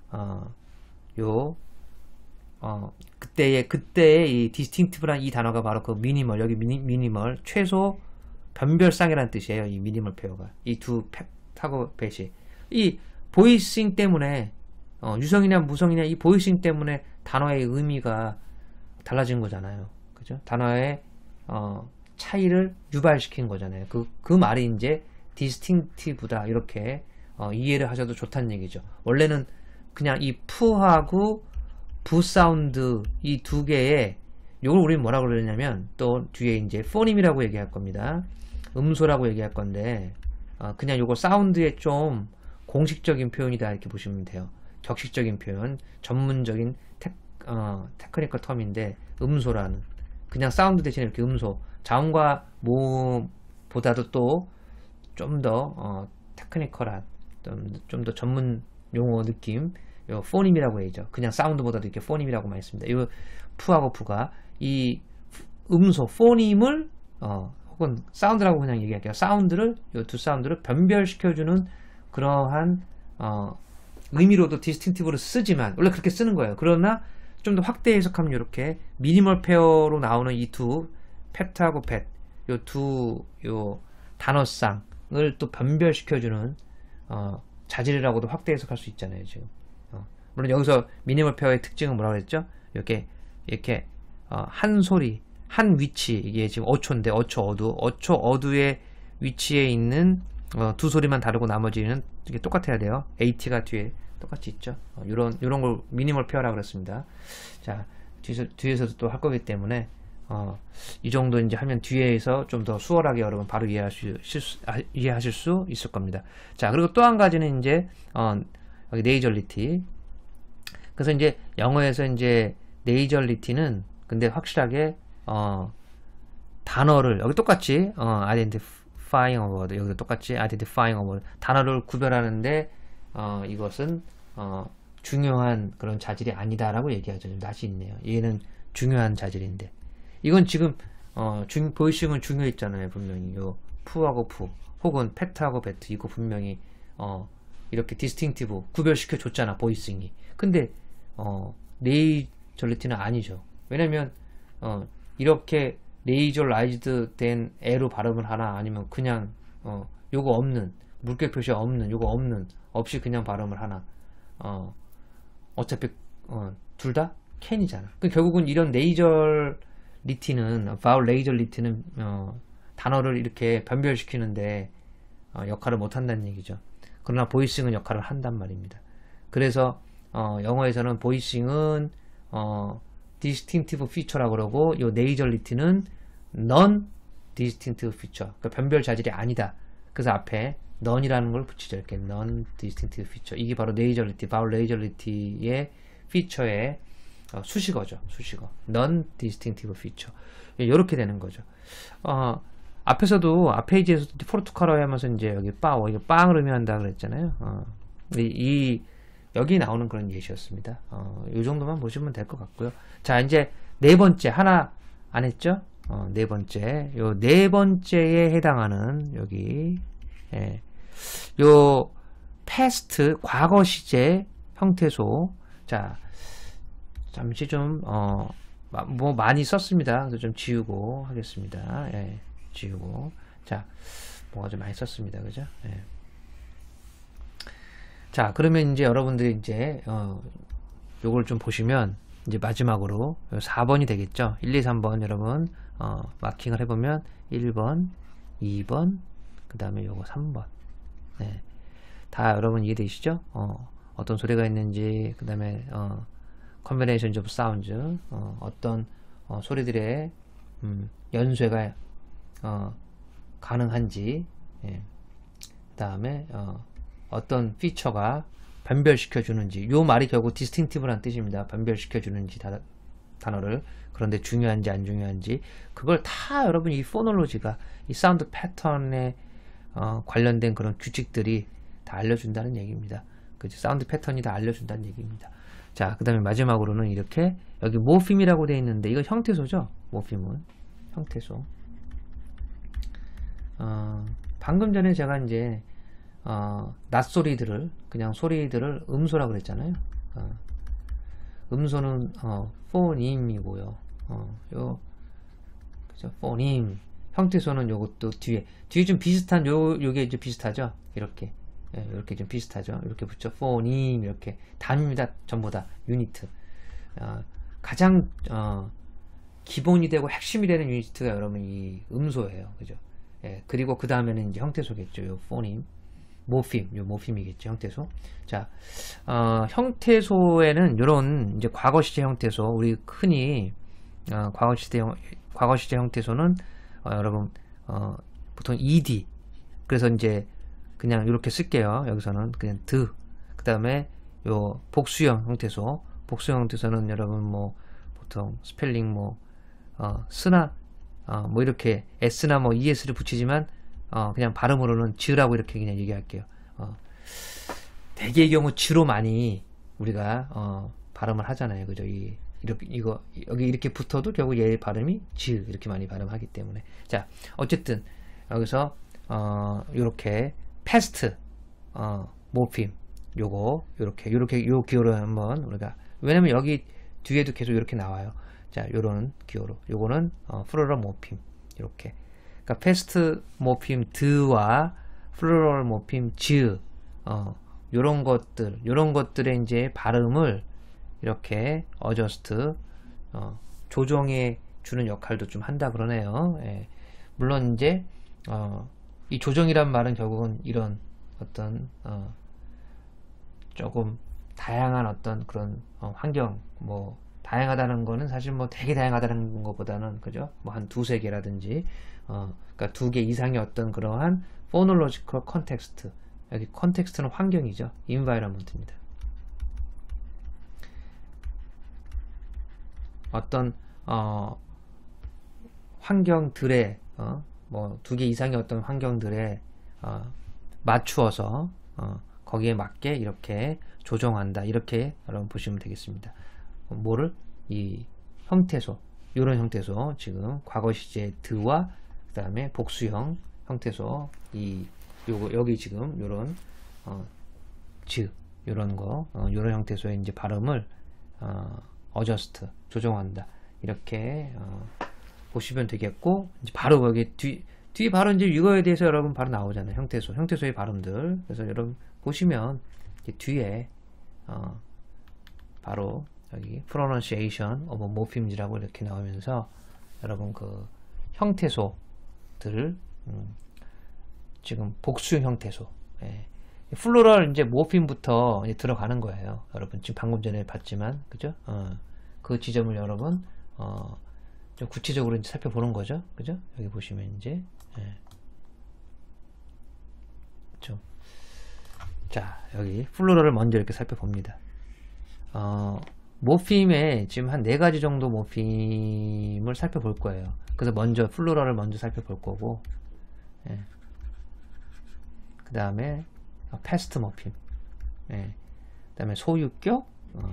그때의 이 디스팅티브란 이 단어가 바로 그 미니멀, 여기 미니멀 최소 변별상이라는 뜻이에요. 이 미니멀 페어가 이 두 팩하고 배시 이 보이싱 때문에 유성이냐 무성이냐 이 보이싱 때문에 단어의 의미가 달라진 거잖아요. 그죠? 단어의 차이를 유발시킨 거잖아요. 그 말이 이제 디스팅티브다 이렇게 이해를 하셔도 좋다는 얘기죠. 원래는 그냥 이 푸하고 부 사운드 이 두 개의 요걸 우리는 뭐라고 그러냐면 또 뒤에 이제 포님이라고 얘기할 겁니다. 음소라고 얘기할 건데 그냥 요거 사운드의 좀 공식적인 표현이다 이렇게 보시면 돼요. 격식적인 표현, 전문적인 테크니컬 텀인데 음소라는 그냥 사운드 대신에 이렇게 음소 자음과 모음보다도 또 좀 더 테크니컬한 좀 더 전문 용어 느낌 요 포님이라고 얘기죠. 그냥 사운드보다도 이렇게 포님이라고 많이 씁니다. 이 푸하고 부가 이 음소 포님을 혹은 사운드라고 그냥 얘기할게요. 사운드를 요 두 사운드를 변별시켜주는 그러한 의미로도 디스팅티브를 쓰지만 원래 그렇게 쓰는 거예요. 그러나 좀 더 확대 해석하면 이렇게 미니멀 페어로 나오는 이 두 팩트하고 뱃 요 단어쌍을 또 변별시켜주는 자질이라고도 확대 해석할 수 있잖아요. 지금 물론 여기서 미니멀 페어의 특징은 뭐라고 그랬죠? 이렇게 한 소리 한 위치 이게 지금 어초인데 어초 어두의 위치에 있는 두 소리만 다르고 나머지는 이게 똑같아야 돼요. AT가 뒤에 똑같이 있죠. 요런 걸 미니멀 페어라고 그랬습니다. 자 뒤에서도 또 할 거기 때문에 이 정도 이제 하면 뒤에서 좀 더 수월하게 여러분 바로 이해하실 수 있을 겁니다. 자, 그리고 또 한 가지는 이제 여기 네이저리티. 그래서 이제 영어에서 이제 네이저리티는 근데 확실하게 단어를 여기 똑같이 identifying a word, 여기도 똑같이 identifying a word, 단어를 구별하는데 이것은 중요한 그런 자질이 아니다라고 얘기하죠. 좀 낯이 있네요. 얘는 중요한 자질인데 이건 지금 보이싱은 중요했잖아요. 분명히 요 푸하고 푸 혹은 팩트하고 배트 이거 분명히 이렇게 디스팅티브 구별시켜 줬잖아, 보이싱이. 근데 네이저리티는 아니죠. 왜냐면 이렇게 네이저라이즈드 된 애로 발음을 하나 아니면 그냥 요거 없는 물결 표시 없는 요거 없이 그냥 발음을 하나 어차피 둘 다 캔이잖아. 결국은 이런 네이저리티는 바울 네이저리티는 단어를 이렇게 변별시키는데 역할을 못 한다는 얘기죠. 그러나 보이싱은 역할을 한단 말입니다. 그래서 영어에서는 보이싱은 distinctive feature라고 그러고 요 네이저리티는 non-distinctive feature, 그러니까 변별 자질이 아니다. 그래서 앞에 none이라는 걸 붙이죠. 이렇게 non-distinctive feature. 이게 바로 네이저리티, 바울 네이저리티의 feature의 수식어죠. 수식어. non-distinctive feature. 이렇게 되는 거죠. 앞에서도 앞 페이지에서도 포르투갈어 하면서 이제 여기 이게 빵을 의미한다 그랬잖아요. 여기 나오는 그런 예시였습니다. 이 정도만 보시면 될 것 같고요. 자, 이제 네 번째 하나 안 했죠? 네 번째, 요 네 번째에 해당하는 여기 요 past 과거 시제 형태소. 자, 잠시 좀 뭐 많이 썼습니다. 그래서 좀 지우고 하겠습니다. 예, 지우고. 자, 뭐가 좀 많이 썼습니다. 그죠? 예. 자, 그러면 이제 여러분들이 이제 요걸 좀 보시면 이제 마지막으로 4번이 되겠죠. 1, 2, 3번 여러분 마킹을 해보면 1번, 2번, 그 다음에 요거 3번. 네. 다 여러분 이해되시죠? 어떤 소리가 있는지, 그 다음에 combinations of sounds, 어떤 소리들의 연쇄가 가능한지, 예. 그 다음에 어떤 피처가 변별시켜 주는지, 요 말이 결국 distinctive란 뜻입니다. 변별시켜 주는지 단어를. 그런데 중요한지 안 중요한지 그걸 다 여러분 이 포놀로지가 이 사운드 패턴에 관련된 그런 규칙들이 다 알려준다는 얘기입니다. 그죠? 사운드 패턴이 다 알려준다는 얘기입니다. 자, 그 다음에 마지막으로는 이렇게 여기 모핌이라고 되어 있는데 이거 형태소죠. 모핌은 형태소. 방금 전에 제가 이제 낫소리들을 그냥 소리들을 음소라고 그랬잖아요. 음소는 포님이고요. 그죠? 포님. 형태소는 요것도 뒤에 좀 비슷한 요게 이제 비슷하죠. 이렇게. 예, 이렇게 좀 비슷하죠. 이렇게 붙여 포님 이렇게 단위입니다. 전부 다 유니트. 가장 기본이 되고 핵심이 되는 유니트가 여러분 이 음소예요. 그죠? 예, 그리고 그 다음에는 이제 형태소겠죠. 요 포님. 모핌, 요 모핌이겠죠, 형태소. 자, 형태소에는 요런 이제 과거 시제 형태소, 우리 흔히 과거 시제 형태소는 여러분 보통 ed, 그래서 이제 그냥 이렇게 쓸게요. 여기서는 그냥 그 다음에 요 복수형 형태소, 복수형 형태소는 여러분 뭐 보통 스펠링 뭐 스나 뭐 이렇게 s나 뭐 es를 붙이지만 그냥 발음으로는 즈라고 이렇게 그냥 얘기할게요. 대개의 경우 즈로 많이 우리가 발음을 하잖아요. 그죠? 이거 여기 이렇게 붙어도 결국 얘의 발음이 즈 이렇게 많이 발음하기 때문에. 자, 어쨌든 여기서 요렇게 past 모핌 요거 요렇게 요 기호로 한번 우리가, 왜냐면 여기 뒤에도 계속 이렇게 나와요. 자, 요런 기호로 요거는 플루럴 모핌 이렇게. 그러니까 패스트 모핌 드와 플루럴 모핌 즈, 요런 것들의 이제 발음을 이렇게 어저스트, 조정해 주는 역할도 좀 한다 그러네요. 예. 물론 이제 이 조정이란 말은 결국은 이런 어떤 조금 다양한 어떤 그런 환경, 뭐 다양하다는 거는 사실 뭐 되게 다양하다는 것보다는, 그죠? 뭐 한 두세 개라든지, 그러니까 두 개 이상의 어떤 그러한 phonological context. 여기 컨텍스트는 환경이죠. environment입니다. 어떤, 환경들의, 뭐 두 개 이상의 어떤 환경들에, 맞추어서, 거기에 맞게 이렇게 조정한다. 이렇게 여러분 보시면 되겠습니다. 뭐를? 이 형태소, 이런 형태소, 지금 과거 시제 드와 그 다음에 복수형 형태소, 요거 여기 지금 요런 즈 요런 거, 요런 형태소의 이제 발음을 어저스트 조정한다. 이렇게 보시면 되겠고, 이제 바로 여기 뒤 바로 이제 이거에 대해서 여러분 바로 나오잖아요. 형태소의 발음들. 그래서 여러분 보시면 뒤에 바로 여기 pronunciation of morphems라고 이렇게 나오면서 여러분 그 형태소들을 지금 복수형 형태소, 플루럴 이제 모핀부터 이제 들어가는 거예요. 여러분 지금 방금 전에 봤지만, 그죠? 그 지점을 여러분 좀 구체적으로 이제 살펴보는 거죠, 그죠? 여기 보시면 이제 좀, 자, 여기 플루럴을 먼저 이렇게 살펴봅니다. 모핌에 지금 한 4가지 정도 모핌을 살펴볼 거예요. 그래서 먼저 플루럴을 먼저 살펴볼 거고, 그 다음에 패스트 모핌, 그 다음에 소유격,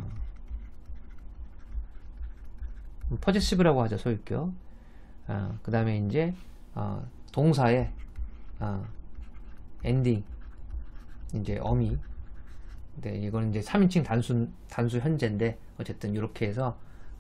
퍼제시브라고 하죠, 소유격. 그 다음에 이제 동사의 엔딩, 이제 어미. 네, 이건 이제 3인칭 단수 현재인데, 어쨌든 이렇게 해서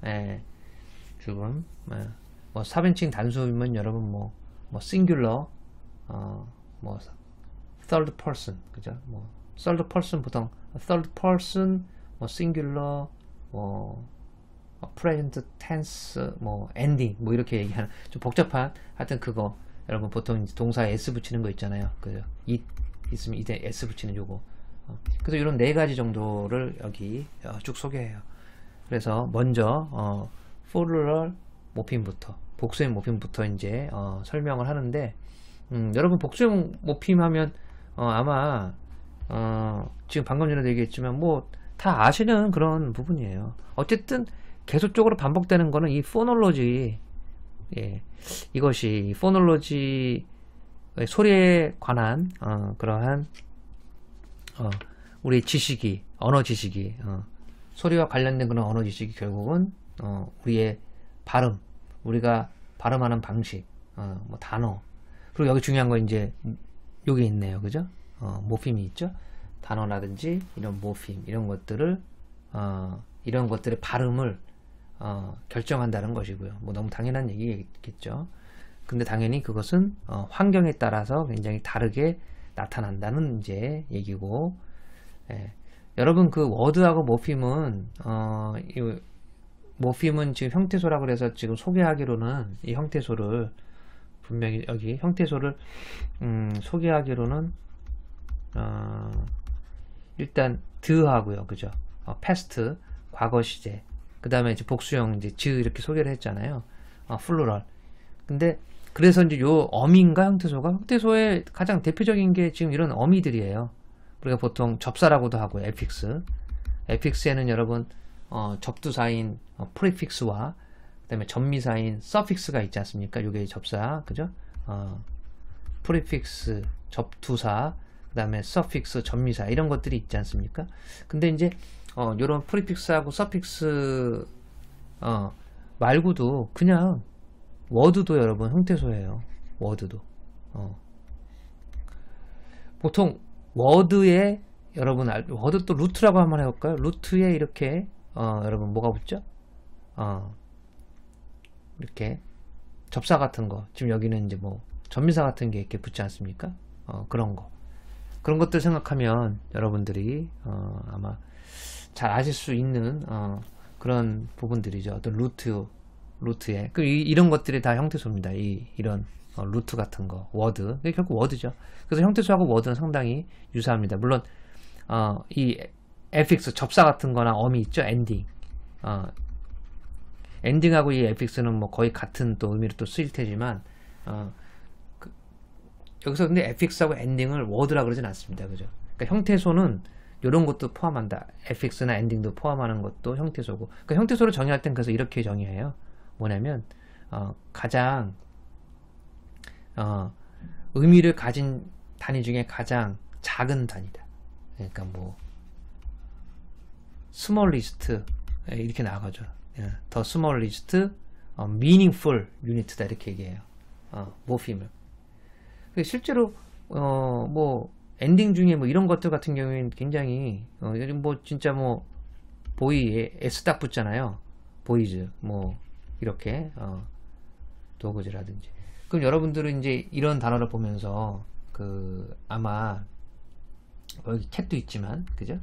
지금 뭐 4인칭 단수면 여러분 뭐 singular, 뭐 third person, 그죠? 뭐 third person 보통 third person, 뭐 singular, 뭐 present tense, 뭐 ending, 뭐 이렇게 얘기하는 좀 복잡한, 하여튼 그거 여러분 보통 동사에 s 붙이는 거 있잖아요. 그죠? it 있으면 이제 s 붙이는 요거. 그래서 이런 4가지 정도를 여기 쭉 소개해요. 그래서 먼저 플루럴 모핌부터, 복수형 모핌부터 이제 설명을 하는데, 여러분 복수형 모핌 하면 아마 지금 방금 전에도 얘기했지만 뭐 다 아시는 그런 부분이에요. 어쨌든 계속적으로 반복되는 거는 이 포놀로지, 이것이 포놀로지, 소리에 관한 그러한 우리 지식이, 언어 지식이, 소리와 관련된 그런 언어 지식이 결국은 우리의 발음, 우리가 발음하는 방식, 뭐 단어, 그리고 여기 중요한 거 이제 여기 있네요, 그죠? 모핌이 있죠. 단어라든지 이런 모핌, 이런 것들을 이런 것들의 발음을 결정한다는 것이고요. 뭐 너무 당연한 얘기겠죠. 근데 당연히 그것은 환경에 따라서 굉장히 다르게 나타난다는 이제 얘기고, 여러분 그 워드하고 모핌은 모핌은 지금 형태소라고 그래서 지금 소개하기로는 이 형태소를 분명히 여기 형태소를 소개하기로는 일단 드하고요, 그죠? 패스트 과거 시제, 그 다음에 이제 복수형 이제 즈 이렇게 소개를 했잖아요. 플루럴. 근데 그래서 이제 요 어미인가 형태소의 가장 대표적인 게 지금 이런 어미들이에요. 우리가 보통 접사라고도 하고 에픽스에는 여러분 접두사인 프리픽스와 그다음에 전미사인 서픽스가 있지 않습니까? 요게 접사, 그죠? 프리픽스, 접두사, 그다음에 서픽스, 전미사 이런 것들이 있지 않습니까? 근데 이제 요런 프리픽스하고 서픽스 말고도 그냥 워드도 여러분 형태소예요. 워드도 보통 워드에 여러분 워드 또 루트라고 한번 해볼까요? 루트에 이렇게 여러분 뭐가 붙죠? 이렇게 접사 같은 거, 지금 여기는 이제 뭐 전미사 같은 게 이렇게 붙지 않습니까? 그런 것들 생각하면 여러분들이 아마 잘 아실 수 있는 그런 부분들이죠. 어떤 루트에 이런 것들이 다 형태소입니다. 이런 루트 같은 거, 워드, 이게 결국 워드죠. 그래서 형태소하고 워드는 상당히 유사합니다. 물론 이 에픽스 접사 같은 거나 어미 있죠, 엔딩, 엔딩하고 이 에픽스는 뭐 거의 같은 또 의미로 또 쓰일 테지만 여기서 근데 에픽스하고 엔딩을 워드라 그러진 않습니다. 그죠? 그러니까 형태소는 이런 것도 포함한다. 에픽스나 엔딩도 포함하는 것도 형태소고. 그러니까 형태소를 정의할 땐 그래서 이렇게 정의해요. 뭐냐면 가장 의미를 가진 단위 중에 가장 작은 단위다. 그러니까 뭐 smallest 이렇게 나가죠. The smallest meaningful unit다 이렇게 얘기해요. 모핌을. 실제로 뭐 엔딩 중에 뭐 이런 것들 같은 경우에는 굉장히 뭐 진짜 뭐 보이에 s 딱 붙잖아요. 보이즈 뭐 이렇게 도그즈라든지. 그럼 여러분들은 이제 이런 단어를 보면서 아마 여기 캣도 있지만 그죠?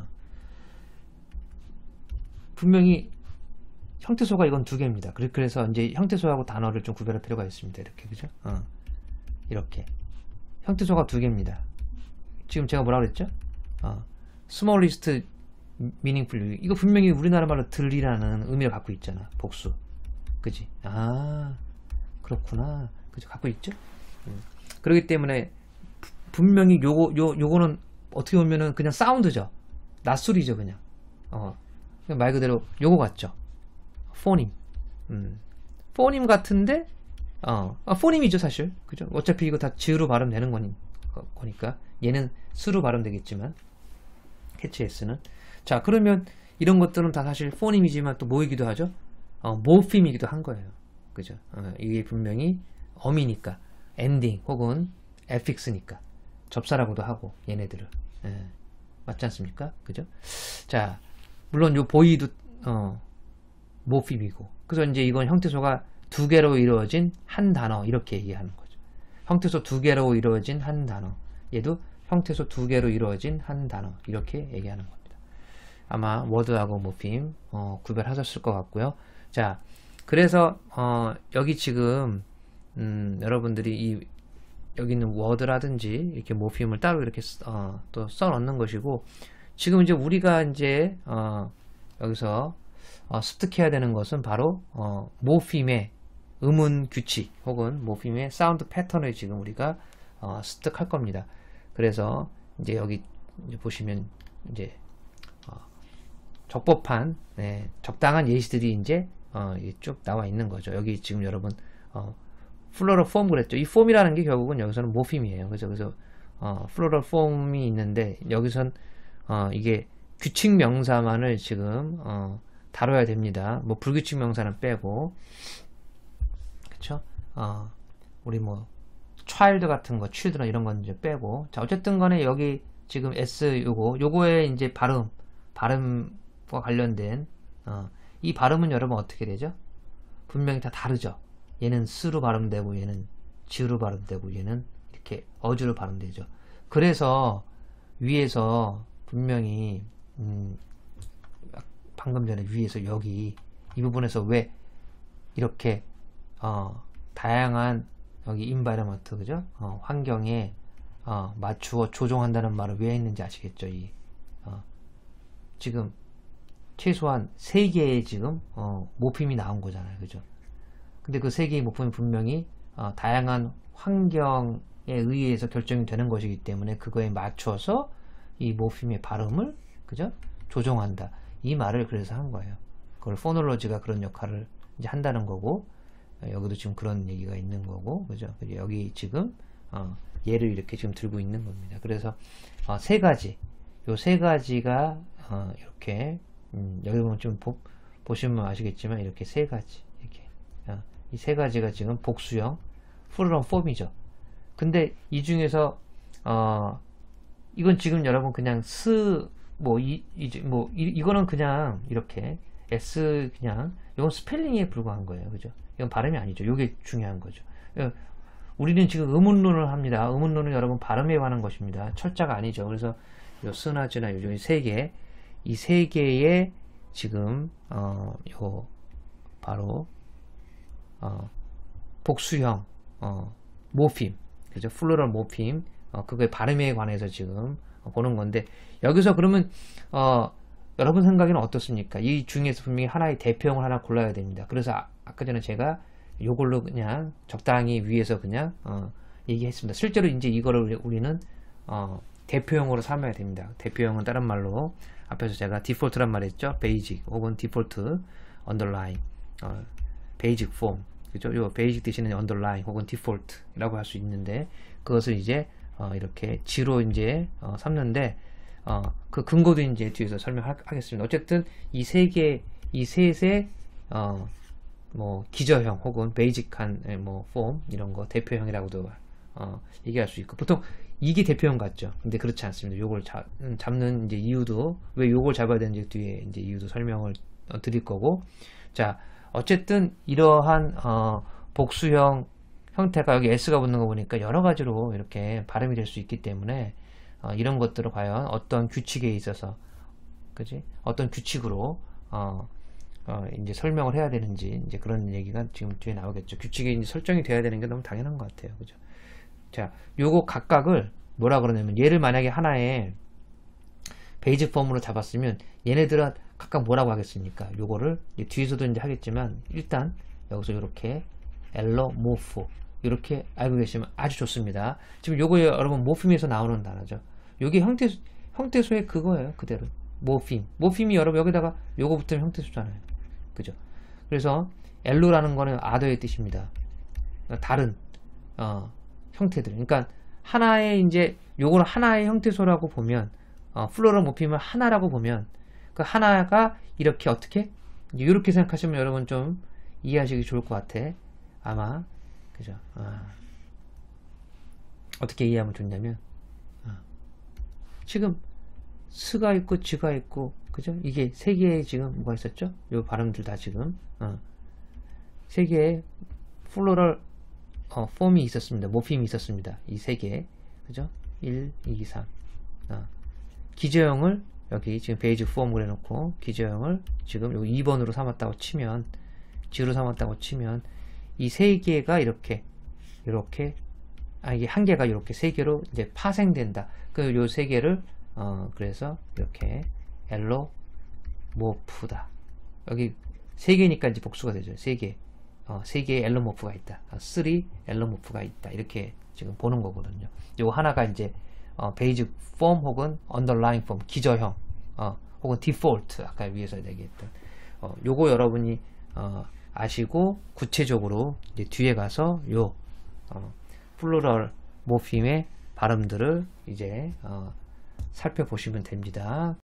분명히 형태소가 이건 두 개입니다. 그래서 이제 형태소하고 단어를 좀 구별할 필요가 있습니다. 이렇게 그죠? 이렇게 형태소가 두 개입니다. 지금 제가 뭐라 그랬죠? smallest meaningful 이거 분명히 우리나라 말로 들이라는 의미를 갖고 있잖아. 복수. 그지? 그렇구나. 그죠? 갖고 있죠? 그렇기 때문에 분명히 요거는 어떻게 보면은 그냥 사운드죠. 낯소리죠, 그냥. 말 그대로 요거 같죠? 포님. 포님 같은데, 포님이죠, 사실. 그죠? 어차피 이거 다 지으로 발음되는 거니까. 얘는 스로 발음되겠지만, 캐치 S는. 자, 그러면 이런 것들은 다 사실 포님이지만 또 뭐이기도 하죠? 모핌이기도 한 거예요. 그죠? 이게 분명히 어미니까, 엔딩 혹은 에픽스니까. 접사라고도 하고, 얘네들을. 맞지 않습니까? 그죠? 자, 물론 요 보이도, 모핌이고. 그래서 이제 이건 형태소가 두 개로 이루어진 한 단어, 이렇게 얘기하는 거죠. 형태소 두 개로 이루어진 한 단어. 얘도 형태소 두 개로 이루어진 한 단어. 이렇게 얘기하는 겁니다. 아마 워드하고 모핌, 구별하셨을 것 같고요. 자, 그래서, 여기 지금, 여러분들이 여기 있는 워드라든지, 이렇게 모핌을 따로 이렇게, 또 써넣는 것이고, 지금 이제 우리가 이제, 여기서, 습득해야 되는 것은 바로, 모핌의 음운 규칙, 혹은 모핌의 사운드 패턴을 지금 우리가, 습득할 겁니다. 그래서, 이제 여기, 이제 보시면, 이제, 적법한, 적당한 예시들이 이제, 쭉 나와 있는 거죠. 여기 지금 여러분, 플로럴 폼 그랬죠. 이 폼이라는 게 결국은 여기서는 모핌이에요. 그래서 플로럴 폼이 있는데 여기선 이게 규칙 명사만을 지금 다뤄야 됩니다. 뭐 불규칙 명사는 빼고, 그쵸? 우리 뭐 child 같은 거, children 이런 건 이제 빼고. 자, 어쨌든 간에 여기 지금 s 요거에 이제 발음과 관련된 이 발음은 여러분 어떻게 되죠? 분명히 다 다르죠. 얘는 스로 발음되고 얘는 지로 발음되고 얘는 이렇게 어주로 발음되죠. 그래서 위에서 분명히 방금 전에 위에서 여기 이 부분에서 왜 이렇게 다양한 여기 environment 그죠? 환경에 맞추어 조종한다는 말을 왜 했는지 아시겠죠? 지금 최소한 3개의 지금 모핌이 나온 거잖아요. 그죠? 근데 그 3개의 모품이 분명히 다양한 환경에 의해서 결정이 되는 것이기 때문에 그거에 맞춰서 이 모핌의 발음을 그죠? 조정한다. 이 말을 그래서 한 거예요. 그걸 포놀로지가 그런 역할을 이제 한다는 거고, 여기도 지금 그런 얘기가 있는 거고, 그죠? 여기 지금 얘를 이렇게 지금 들고 있는 겁니다. 그래서 세 가지, 요 세 가지가 이렇게 여기 보면 좀 보시면 아시겠지만 이렇게 세 가지 이렇게 이 세 가지가 지금 복수형 플루럴 폼이죠. 근데 이 중에서 이건 지금 여러분 그냥 이거는 그냥 이렇게 s 그냥 이건 스펠링에 불과한 거예요. 그죠? 이건 발음이 아니죠. 이게 중요한 거죠. 우리는 지금 의문론을 합니다. 의문론은 여러분 발음에 관한 것입니다. 철자가 아니죠. 그래서 요 스나즈나 요즘 이 세 개의 지금 요 바로 복수형 모핌, 그죠? 플루럴 모핌, 그거의 발음에 관해서 지금 보는 건데, 여기서 그러면 여러분 생각에는 어떻습니까? 이 중에서 분명히 하나의 대표형을 하나 골라야 됩니다. 그래서 아까 전에 제가 요걸로 그냥 적당히 위에서 그냥 얘기했습니다. 실제로 이제 이거를 우리는 대표형으로 삼아야 됩니다. 대표형은 다른 말로 앞에서 제가 디폴트란 말했죠. 베이직 혹은 디폴트, 언더라인, 베이직 폼, 그죠? 요 베이직 대신에 언더라인 혹은 디폴트라고 할 수 있는데 그것을 이제 이렇게 G로 이제 삼는데 그 근거도 이제 뒤에서 설명하겠습니다. 어쨌든 이 세 개, 이 셋의 뭐 기저형 혹은 베이직한 뭐 폼 이런 거 대표형이라고도 얘기할 수 있고 보통 이게 대표형 같죠. 근데 그렇지 않습니다. 요걸 잡는 이제 이유도 왜 요걸 잡아야 되는지 뒤에 이제 이유도 설명을 드릴 거고 자 어쨌든 이러한 복수형 형태가 여기 S가 붙는 거 보니까 여러 가지로 이렇게 발음이 될 수 있기 때문에 이런 것들을 과연 어떤 규칙에 있어서 그지 어떤 규칙으로 이제 설명을 해야 되는지 이제 그런 얘기가 지금 뒤에 나오겠죠. 규칙이 이제 설정이 돼야 되는 게 너무 당연한 것 같아요. 그죠? 자, 요거 각각을 뭐라 그러냐면 얘를 만약에 하나의 베이직 폼으로 잡았으면 얘네들은 각각 뭐라고 하겠습니까? 요거를 뒤에서도 이제 하겠지만 일단 여기서 이렇게 엘로모프 이렇게 알고 계시면 아주 좋습니다. 지금 요거 여러분 모핌에서 나오는 단어죠. 요게 형태소의 그거예요. 그대로 모핌이 여러분 여기다가 요거 붙으면 형태소잖아요. 그죠? 그래서 엘로라는 거는 아더의 뜻입니다. 다른 형태들. 그러니까 하나의 이제 요거는 하나의 형태소라고 보면 플로럴 모핌을 하나라고 보면 그 하나가 이렇게 어떻게 이렇게 생각하시면 여러분 좀 이해하시기 좋을 것 같아. 아마 그죠? 어떻게 이해하면 좋냐면 지금 스가 있고 쥐가 있고 그죠? 이게 세 개의 지금 뭐가 있었죠? 요 발음들 다 지금 세 개의 플로럴 폼이 있었습니다. 모핌이 있었습니다. 이 세 개. 그죠? 1, 2, 3. 기저형을 여기 지금 베이직 폼을 해놓고 기저형을 지금 여기 2번으로 삼았다고 치면 G로 삼았다고 치면 이 세 개가 이렇게 이게 한 개가 이렇게 세 개로 이제 파생된다. 그 요 세 개를 그래서 이렇게 엘로모프다. 여기 세 개니까 이제 복수가 되죠. 세 개. 세 개의 엘로모프가 있다. 3 엘로모프가 있다. 이렇게 지금 보는 거거든요. 요 하나가 이제 베이직 폼 혹은 언더라인 폼 기저형 혹은 디폴트 아까 위에서 얘기했던 요거 여러분이 아시고 구체적으로 이제 뒤에 가서 요 플루럴 모핌의 발음들을 이제 살펴보시면 됩니다.